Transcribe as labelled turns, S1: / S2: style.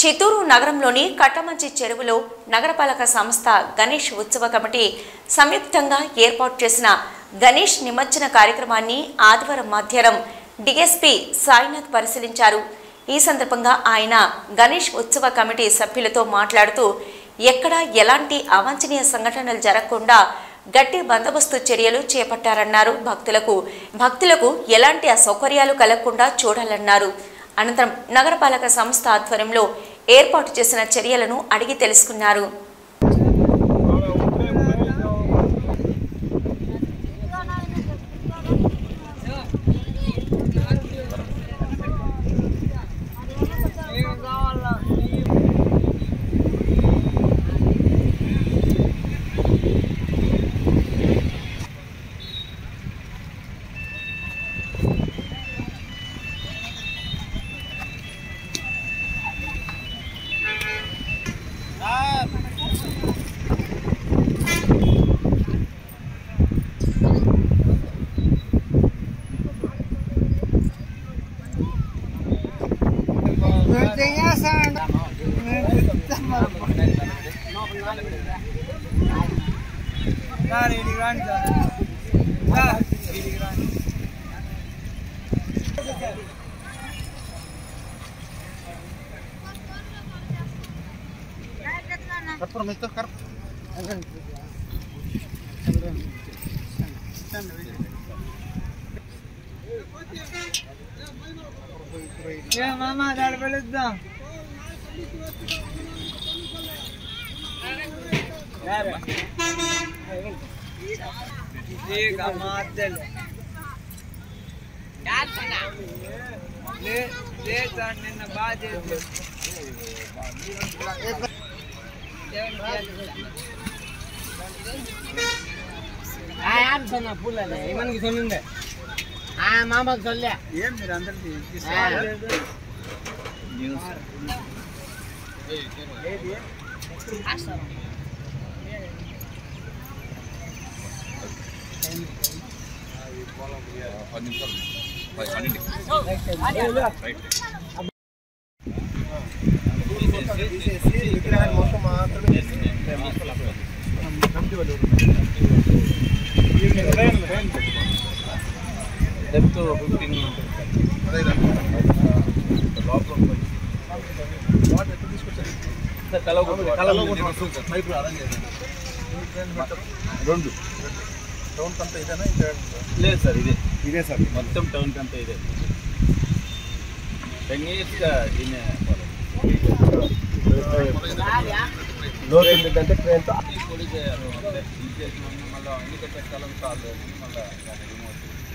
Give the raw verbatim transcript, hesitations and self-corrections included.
S1: చిత్తూరు నగరంలోని కట్టమంచి చెరువులో నగరపాలక సంస్థ గణేష్ ఉత్సవ కమిటీ సంయుక్తంగా ఏర్పాటు చేసిన గణేష్ నిమజ్జన కార్యక్రమాన్ని ఆదివారం మధ్యాహ్నం డీఎస్పీ సాయినాథ్ పరిశీలించారు. ఈ సందర్భంగా ఆయన గణేష్ ఉత్సవ కమిటీ సభ్యులతో మాట్లాడుతూ ఎక్కడా ఎలాంటి అవాంఛనీయ సంఘటనలు జరగకుండా గట్టి బందోబస్తు చర్యలు చేపట్టారన్నారు. భక్తులకు భక్తులకు ఎలాంటి అసౌకర్యాలు కలగకుండా చూడాలన్నారు. అనంతరం నగరపాలక సంస్థ ఆధ్వర్యంలో ఏర్పాటు చేసిన చర్యలను అడిగి తెలుసుకున్నారు.
S2: मामा दाड़ बेलुद्दां ठीक है मादल यार सना ले ले जाने न बाजे आ यार सना पुल्ले इमन की सुनिंदे आ मामा सोल्ले ఏం మీరు అందరికి తీసుకోలేదు న్యూస్ ఏది ఆసరా ఈ పోలం పది నిమిషాలు పన్నెండు రైట్ తీసేసి విగ్రహాన్ని మొత్తం మాత్రమే కమిటీ వాళ్ళు డెప్త్ ఫిఫ్టీన్ లోపల వాటర్ ఎక్కడ తీసుకొచ్చారు సార్ కలవ పైపు అరేంజ్ చేశాను రెండు టౌన్ కంతా ఇదేనా ఇంకా లేదు సార్ ఇదే ఇదే సార్ మొత్తం టౌన్ కంతా ఇదే టెన్ ఇయర్స్గా దీన్ని లోతు ఏంటంటే ట్రైన్తో పొడి చేయాలి మళ్ళీ ఎన్నికట్టే స్థలం చాలు మళ్ళీ